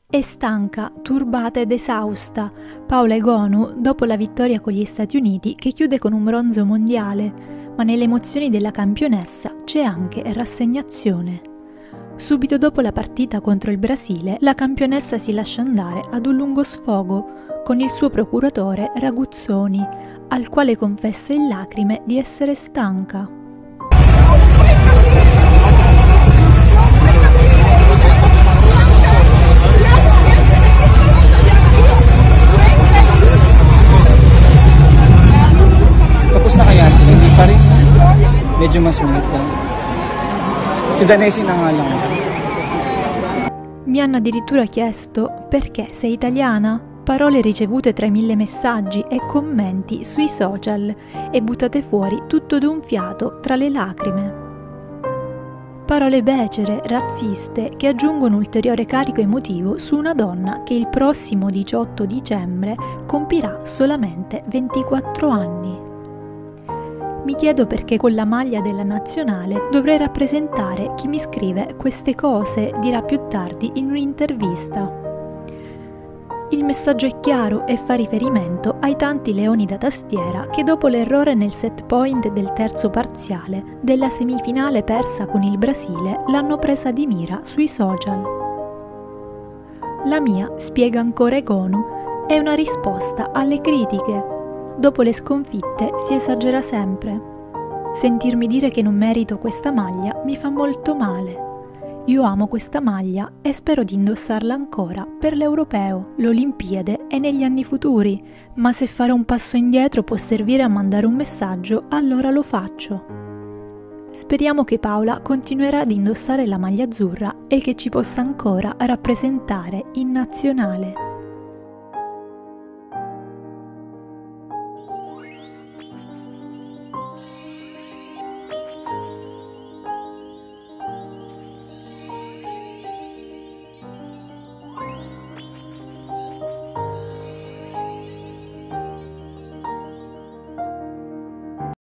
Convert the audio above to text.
È stanca, turbata ed esausta Paola Egonu dopo la vittoria con gli Stati Uniti che chiude con un bronzo mondiale, ma nelle emozioni della campionessa c'è anche rassegnazione. Subito dopo la partita contro il Brasile, la campionessa si lascia andare ad un lungo sfogo con il suo procuratore Raguzzoni, al quale confessa in lacrime di essere stanca. Tapos na kaya sila? Hindi pa rin. Medyo masulit lang. Si Danesi na nga lang. Mi hanno addirittura chiesto perché sei italiana? Parole ricevute tra i 1000 messaggi e commenti sui social e buttate fuori tutto d'un fiato tra le lacrime. Parole becere, razziste, che aggiungono ulteriore carico emotivo su una donna che il prossimo 18 dicembre compirà solamente 24 anni. Mi chiedo perché con la maglia della nazionale dovrei rappresentare chi mi scrive queste cose, dirà più tardi in un'intervista. Il messaggio è chiaro e fa riferimento ai tanti leoni da tastiera che dopo l'errore nel set point del terzo parziale della semifinale persa con il Brasile l'hanno presa di mira sui social. La mia, spiega ancora Egonu, è una risposta alle critiche. Dopo le sconfitte si esagera sempre. Sentirmi dire che non merito questa maglia mi fa molto male. Io amo questa maglia e spero di indossarla ancora per l'Europeo, l'Olimpiade e negli anni futuri, ma se fare un passo indietro può servire a mandare un messaggio, allora lo faccio. Speriamo che Paola continuerà ad indossare la maglia azzurra e che ci possa ancora rappresentare in nazionale.